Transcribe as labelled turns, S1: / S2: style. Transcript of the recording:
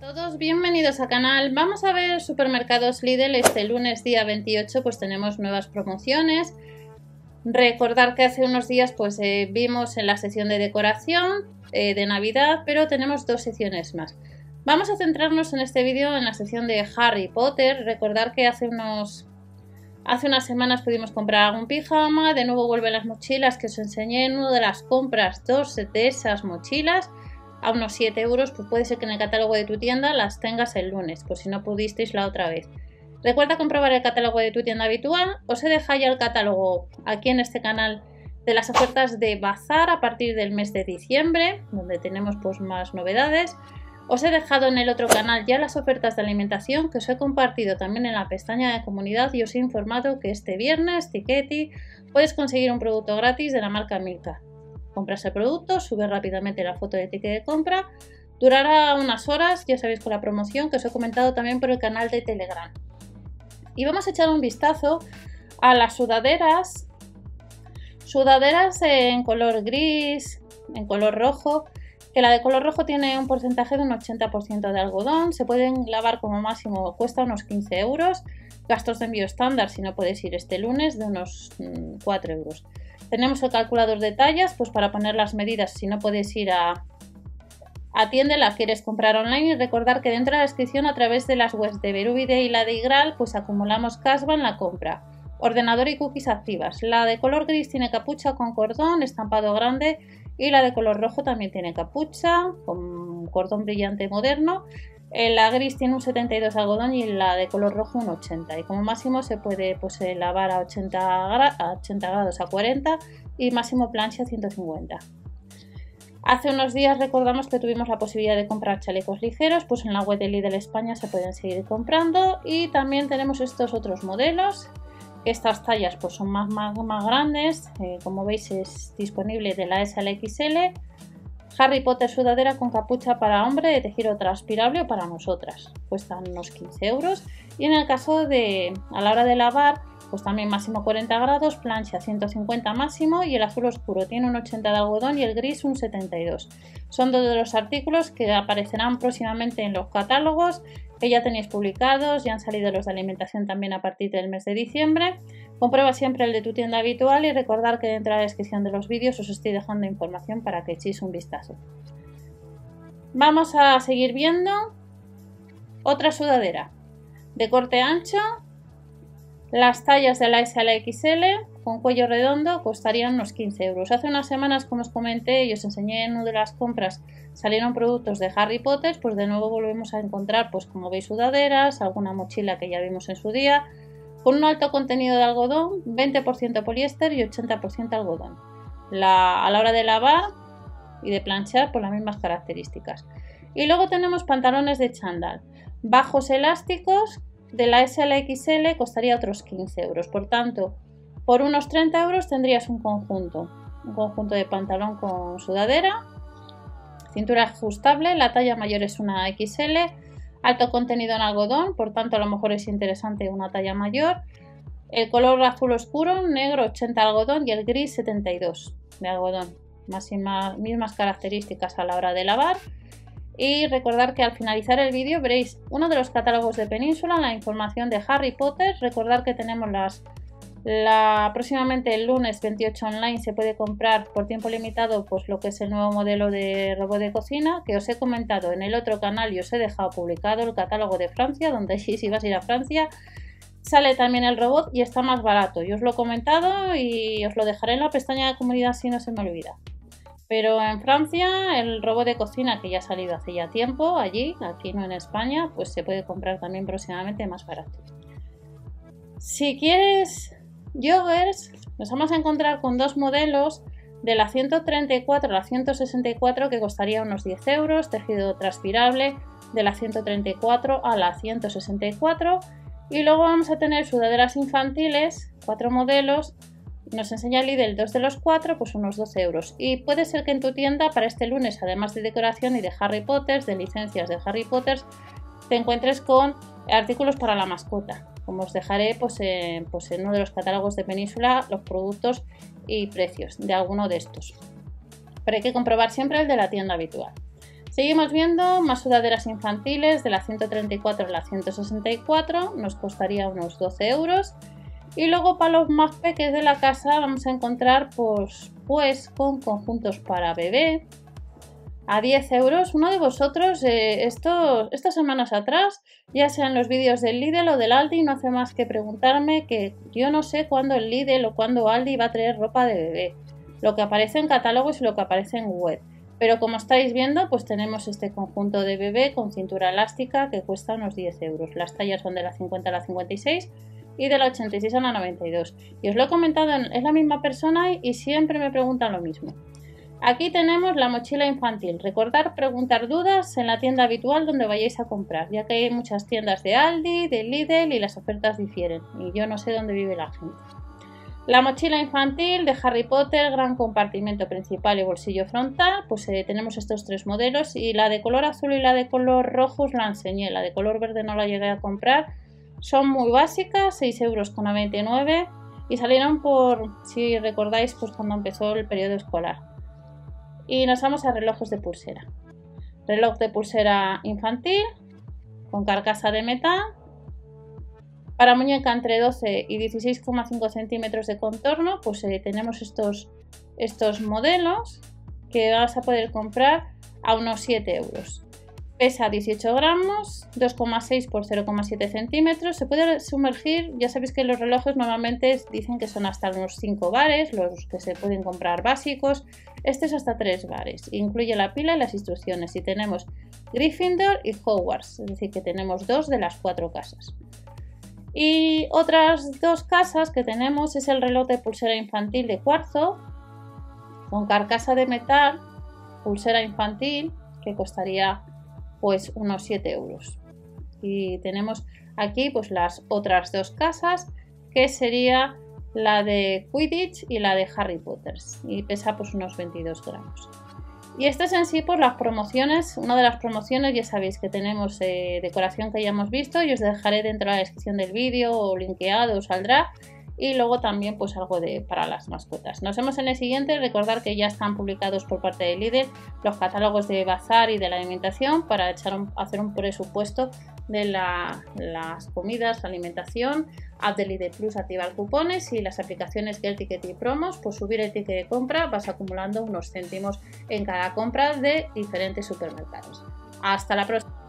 S1: Todos bienvenidos al canal. Vamos a ver supermercados Lidl. Este lunes día 28 pues tenemos nuevas promociones. Recordar que hace unos días pues vimos en la sección de decoración de Navidad, pero tenemos dos secciones más. Vamos a centrarnos en este vídeo en la sección de Harry Potter. Recordar que hace unas semanas pudimos comprar algún pijama. De nuevo vuelven las mochilas que os enseñé en una de las compras, dos de esas mochilas a unos 7 euros, pues puede ser que en el catálogo de tu tienda las tengas el lunes, pues si no pudisteis la otra vez. Recuerda comprobar el catálogo de tu tienda habitual. Os he dejado ya el catálogo aquí en este canal de las ofertas de Bazar a partir del mes de diciembre, donde tenemos pues más novedades. Os he dejado en el otro canal ya las ofertas de alimentación que os he compartido también en la pestaña de comunidad y os he informado que este viernes, Tiketi, puedes conseguir un producto gratis de la marca Milka. Compras el producto, subes rápidamente la foto de ticket de compra, durará unas horas, ya sabéis, con la promoción que os he comentado también por el canal de Telegram. Y vamos a echar un vistazo a las sudaderas en color gris, en color rojo, que la de color rojo tiene un porcentaje de un 80% de algodón, se pueden lavar como máximo, cuesta unos 15 euros, gastos de envío estándar si no puedes ir este lunes de unos 4 euros. Tenemos el calculador de tallas, pues para poner las medidas si no puedes ir a tienda, la quieres comprar online, y recordar que dentro de la descripción a través de las webs de Berubide y la de Igral pues acumulamos cashback en la compra. Ordenador y cookies activas. La de color gris tiene capucha con cordón, estampado grande, y la de color rojo también tiene capucha con cordón brillante moderno. La gris tiene un 72 de algodón y la de color rojo un 80, y como máximo se puede pues, lavar a 80 grados a 40 y máximo plancha a 150. Hace unos días recordamos que tuvimos la posibilidad de comprar chalecos ligeros, pues en la web de Lidl España se pueden seguir comprando, y también tenemos estos otros modelos. Estas tallas pues son más grandes, como veis es disponible de la S a la XL. Harry Potter sudadera con capucha para hombre de tejido transpirable o para nosotras, cuestan unos 15 euros, y en el caso de a la hora de lavar pues también máximo 40 grados, plancha 150 máximo, y el azul oscuro tiene un 80 de algodón y el gris un 72. Son dos de los artículos que aparecerán próximamente en los catálogos que ya tenéis publicados, ya han salido los de alimentación también a partir del mes de diciembre. Comprueba siempre el de tu tienda habitual y recordar que dentro de la descripción de los vídeos os estoy dejando información para que echéis un vistazo. Vamos a seguir viendo otra sudadera de corte ancho. Las tallas de la S a la XL con cuello redondo costarían unos 15 euros. Hace unas semanas, como os comenté y os enseñé en una de las compras, salieron productos de Harry Potter, pues de nuevo volvemos a encontrar, pues como veis, sudaderas, alguna mochila que ya vimos en su día, con un alto contenido de algodón, 20% poliéster y 80% algodón. A la hora de lavar y de planchar, por las mismas características. Y luego tenemos pantalones de chándal, bajos elásticos, de la S a la XL costaría otros 15 euros. Por tanto, por unos 30 euros tendrías un conjunto de pantalón con sudadera, cintura ajustable, la talla mayor es una XL, alto contenido en algodón, por tanto a lo mejor es interesante una talla mayor. El color azul oscuro, negro 80 de algodón y el gris 72 de algodón. Mismas características a la hora de lavar. Y recordar que al finalizar el vídeo veréis uno de los catálogos de Península, la información de Harry Potter. Recordar que tenemos próximamente el lunes 28 online se puede comprar por tiempo limitado pues lo que es el nuevo modelo de robot de cocina que os he comentado en el otro canal, y os he dejado publicado el catálogo de Francia, donde si vas a ir a Francia sale también el robot y está más barato. Yo os lo he comentado y os lo dejaré en la pestaña de comunidad si no se me olvida. Pero en Francia el robot de cocina, que ya ha salido hace ya tiempo allí, aquí no en España, pues se puede comprar también próximamente más barato. Si quieres joggers, nos vamos a encontrar con dos modelos, de la 134 a la 164, que costaría unos 10 euros, tejido transpirable de la 134 a la 164, y luego vamos a tener sudaderas infantiles, 4 modelos. Nos enseña Lidl 2 de los 4, pues unos 12 euros. Y puede ser que en tu tienda para este lunes, además de decoración y de Harry Potter, de licencias de Harry Potter, te encuentres con artículos para la mascota. Como os dejaré pues en uno de los catálogos de Península los productos y precios de alguno de estos. Pero hay que comprobar siempre el de la tienda habitual. Seguimos viendo más sudaderas infantiles de la 134 a la 164, nos costaría unos 12 euros. Y luego para los más pequeños de la casa vamos a encontrar pues con conjuntos para bebé a 10 euros. Uno de vosotros estas semanas atrás, ya sea en los vídeos del Lidl o del Aldi, no hace más que preguntarme que yo no sé cuándo el Lidl o cuándo Aldi va a traer ropa de bebé, lo que aparece en catálogos y lo que aparece en web. Pero como estáis viendo, pues tenemos este conjunto de bebé con cintura elástica que cuesta unos 10 euros. Las tallas son de la 50 a la 56 y de la 86 a la 92. Y os lo he comentado, es la misma persona y siempre me preguntan lo mismo. Aquí tenemos la mochila infantil. Recordad preguntar dudas en la tienda habitual donde vayáis a comprar, ya que hay muchas tiendas de Aldi, de Lidl y las ofertas difieren. Y yo no sé dónde vive la gente. La mochila infantil de Harry Potter, gran compartimento principal y bolsillo frontal, pues tenemos estos tres modelos y la de color azul y la de color rojo os la enseñé, la de color verde no la llegué a comprar, son muy básicas, 6,99 € y salieron por, si recordáis, pues cuando empezó el periodo escolar. Y nos vamos a relojes de pulsera. Reloj de pulsera infantil con carcasa de metal. Para muñeca entre 12 y 16,5 centímetros de contorno, pues tenemos estos modelos que vas a poder comprar a unos 7 euros. Pesa 18 gramos, 2,6 por 0,7 centímetros. Se puede sumergir, ya sabéis que los relojes normalmente dicen que son hasta unos 5 bares, los que se pueden comprar básicos. Este es hasta 3 bares, incluye la pila y las instrucciones. Y tenemos Gryffindor y Hogwarts, es decir, que tenemos 2 de las 4 casas. Y otras 2 casas que tenemos es el reloj de pulsera infantil de cuarzo con carcasa de metal, pulsera infantil, que costaría pues unos 7 euros. Y tenemos aquí pues las otras 2 casas, que sería la de Quidditch y la de Harry Potter, y pesa pues unos 22 gramos. Y este es en sí por las promociones. Una de las promociones, ya sabéis que tenemos decoración que ya hemos visto y os dejaré dentro de la descripción del vídeo o linkeado, os saldrá. Y luego también pues algo para las mascotas. Nos vemos en el siguiente. Recordad que ya están publicados por parte de Lidl los catálogos de bazar y de la alimentación para hacer un presupuesto de las comidas, la alimentación, app de Lidl Plus, activar cupones y las aplicaciones Get Ticket y Promos. Pues subir el ticket de compra vas acumulando unos céntimos en cada compra de diferentes supermercados. Hasta la próxima.